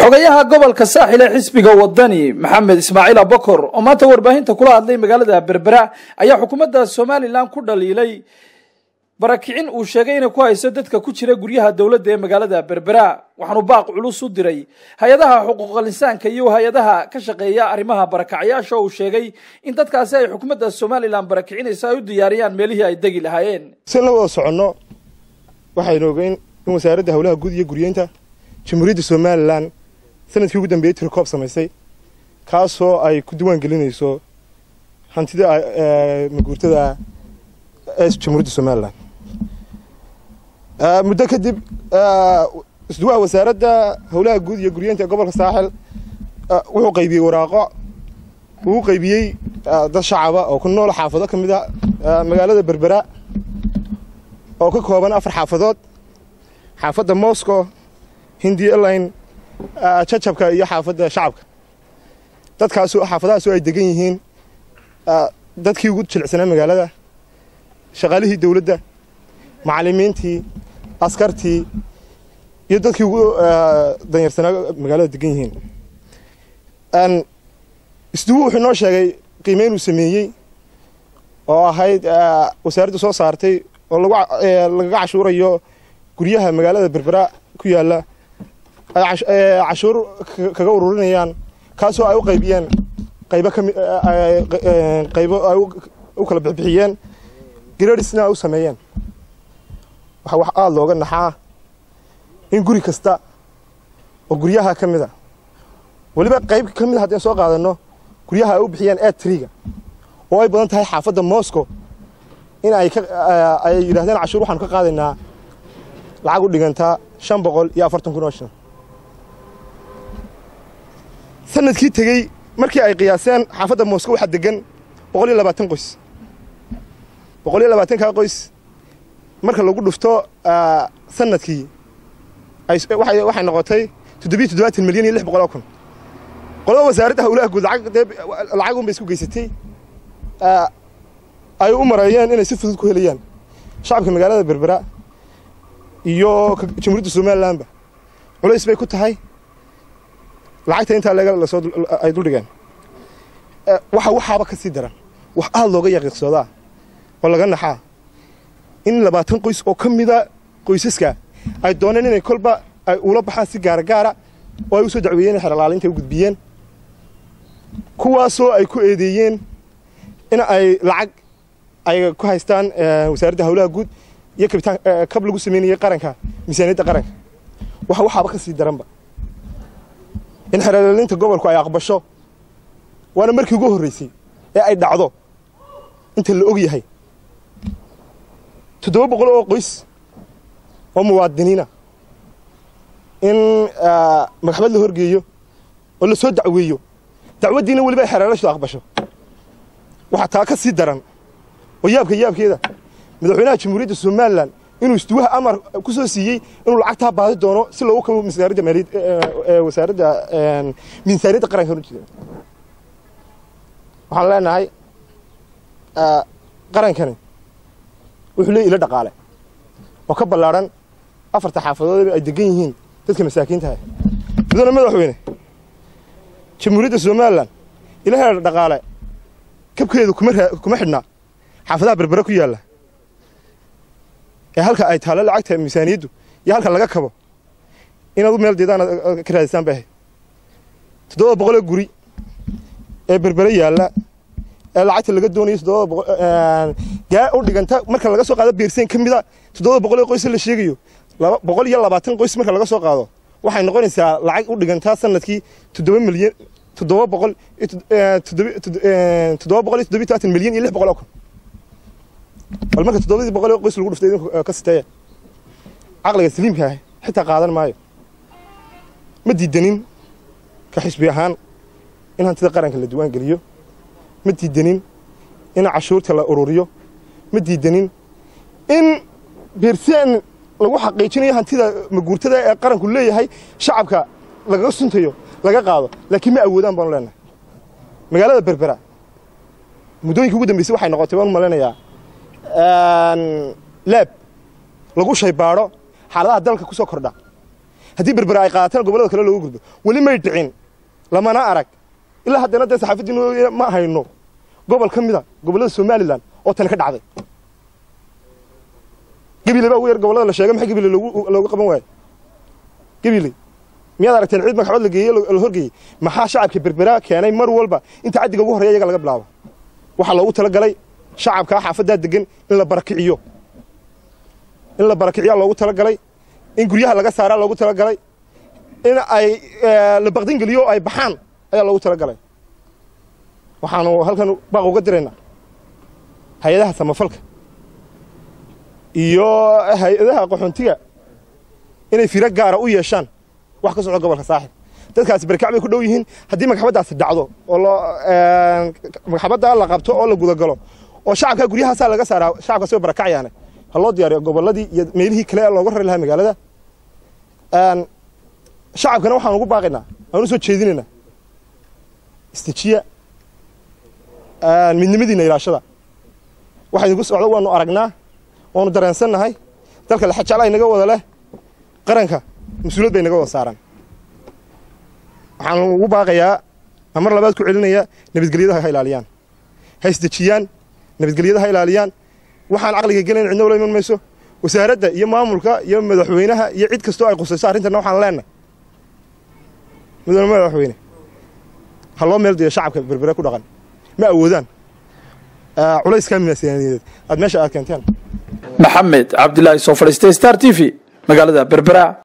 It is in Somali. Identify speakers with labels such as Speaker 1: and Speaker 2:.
Speaker 1: xogayaha gobolka saaxil ee xisbiga wadani maxamed ismaaciil abakor oo maanta warbaahinta kula hadlay magaalada berbera ayaa xukuumadda Soomaaliland ku dhaliilay barakicin uu sheegay inay ku hayso dadka ku jira guryaha dawladda ee magaalada berbera waxaanu baaq culus u diray hay'adaha xuquuqul insaanka iyo hay'adaha ka shaqeeya arrimaha barakacayaasha oo sheegay in dadkaasi ay xukuumadda Soomaaliland barakicinayso ay u diyaariyaan meelihii ay degi lahaayeen
Speaker 2: si la wada socono waxay roogeen in wasaaradda hawlaha guud iyo guryeynta jamhuuriyadda Soomaaliland sanadkii ugu dambeeyay tirkoob samaysay kaasoo ay ku diiwaan gelinayso hantida maguurtada ee jamhuuriyadda Soomaaliland muddo kadib isduwaha wasaaradda hawlaha guud iyo guryeynta gobolka saaxil wuxuu qaybiyay waraaqo uu qaybiyay dad shacab oo ku nool xaafado kamid ah magaalada berbera oo ka kooban 4 xaafadood xaafadda Moscow Hindi Line jajabka iyo xaafadda shacabka dadkaas oo xaafadahaas ay degan yihiin dadkii ugu jilicsanaa magaalada shaqaalihii dawladda macallimiintii askartii iyo dadkii ugu danyarsanaa magaalada degan yihiin isduwu wuxuu noo sheegay qiimeyn uu sameeyay oo ahayd wasaaraddu soo saartay oo laga cashuurayo guryaha magaalada berbera ku yaala cashuur kaga ururinayaan kaasoo ay u qaybiyeen qaybo ay u kala bixiyeen gradesna u sameeyeen wax aad looga naxaa in guri kasta oo guryaha kamid ah waliba qayb kamid ah hadii soo qaadano guryaha ay u bixiyeen A3ga oo ay badan tahay xaafadda Moscow in ay yiraahdeen cashuur waxaan ka qaadaynaa lacag u dhiganta 540,000 sanadkii tagay markii ay qiyaaseen xaafadda Moscow waxa degan 120 qoys 120 ka qoys marka lagu dhufto sanadkii waxay noqotay 7 milyan iyo 600,000 qolada wasaaradda hawlaha guud lacag un bay isku geysatay ay u marayeen inay si fudud ku helayaan shacabka magaalada berbera iyo jamhuuriyadda Soomaaliland culays bay ku tahay lacagta inta la soo ay dul dhigaan waxaba ka sii daran wax aad looga yaqiiqsooda oo laga naxaa in 20 qoys oo kamida qoysaska ay dooneen inay kolba ay ula baxaan si gaar oo ay u soo dacweeyeen xirlaalinta u gudbiyeen kuwaasoo ay ku eedeeyeen in ay lacag ay ku haystaan wasaaradda hawlaha guud iyo kabitaan kab lagu sameeyay qaranka miisaaniyadda qaranka waxaba ka sii daranba in xirlaalinta gobolku ay aqbasho waana markii ugu horeysay ee ay dhacdo inta la og yahay 700 oo qoys oo muwaadiniina in maxkamad la horgeeyo oo la soo dacweeyo dacwadiina waliba ay xirlaalintu aqbasho waxa taa ka sii daran oo yaabkeeda madaxweynaha jamhuuriyadda Soomaaliland inuu isduwaha amar ku soo siiyay inuu lacagta baadi doono si loogu kabo wasaaradda maaliyadda wasaaradda miisaaniyadda qaranka horjeeda waxaan leenahay qarankani wuxuu leeyahay ila dhaqaale oo ka ballaaran 4 xaafadood ay degan yihiin dadka masaakiinta ah midna madaxweyne jamhuuriyadda Soomaaliland ilaha dhaqaale kabkeedu kuma xidhna xaafadaha berbera ku yaala ee halka ay taalo lacagta miisaaniyaddu iyo halka laga kabo inaad meel deedaan ka raadsan baahay 700 guri ee berbera yaala ee lacagta laga doonayo 700 gaa u dhiganta marka laga soo qaado beersen kamida 700 qoys la sheegayo 120 qoys marka laga soo qaado waxay noqonaysaa lacag u dhiganta sanadkii 7 milyan 700 milyan iyo 600,000 bal marka 700 qoys lagu dhuftay ka sitay aqliga saliimka ah xitaa qaadan maayo ma diidanin ka xisbi ahaan in hantida qaranka la diiwaan geliyo ma diidanin in cashuurta la ururiyo ma diidanin in beersen lagu xaqiijinayo hantida maguurtada ee qaranku leeyahay shacabka laga suntayo laga qaado laakiin ma awoodaan baan leenahay magaalada berbera mudooyinkii ugu dambeysay waxay noqotay waan maleenayaa lab lagu shaybaaro xaaladaha dalka ku soo kordha haddii berbera ay qaataan gobollada kale loogu gudbo weli may dhicin lamana arag ilaa haddana dee saxaafaddiinu ma hayno gobol ka mida gobollada somalilan oo tani ka dhacday gabiley baa ugu yar gobollada la sheegay maxay gabiley loogu qaban waayo gabiley miyaad aragteen ciid maxkamad la geeyey la horgeeyey maxaa shacabka berbera keenay mar walba inta caddiga ugu horreeya iyaga laga bilaabo waxaa loogu talagalay shacabka xaafaddaa degan in la barakiciyo loogu talagalay in guryaha laga saaraa loogu talagalay in ay la baqdin geliyo ay baxaan ayaa loogu talagalay waxaanu halkan baaq uga diraynaa hay-adaha samafalka iyo hay-adaha qaxoontiga inay firo gaara u yeeshaan wax ka socda gobolka saaxib dadkaasi barakac bay ku dhow yihiin haddii magxabaddaasi dhacdo oo magxabaddaa la qabto oo la gudagalo oo shacabka guryahaasaa laga saaraa shacabkaasi way barakacayaane ha loo diyaariyo gobolladii iyo meelihii kale ee looga rari lahaa magaalada shacabkana waxaan ugu baaqaynaa aan u soo jeedinaynaa istijiya midnimadiina ilaashada waxa idinku socda waanu aragnaa waanu dareensannahay dalka lexajecla inaga wada leh qaranka mas-uuliyad bay naga wada saaraan waxaan ugu baaqayaa mar labaad ku celinayaa nabadgelyada ha ilaaliyaan ha isdejiyaan nabadgelyada ha ilaaliyaan waxaan caqliga gelayn cidna ula iman mayso wasaaradda iyo maamulka iyo madaxweynaha iyo cid kastoo ay qusayso arrintanna waxaan leenahay madaxweyne ha loo meel diyo shacabka berbera ku dhaqan ma awoodaan culayskaa miyaasiyaaniyadeed aad meesha aad keenteen
Speaker 1: maxamed cabdilaahi soo fadhiistay star t v magaalada berbera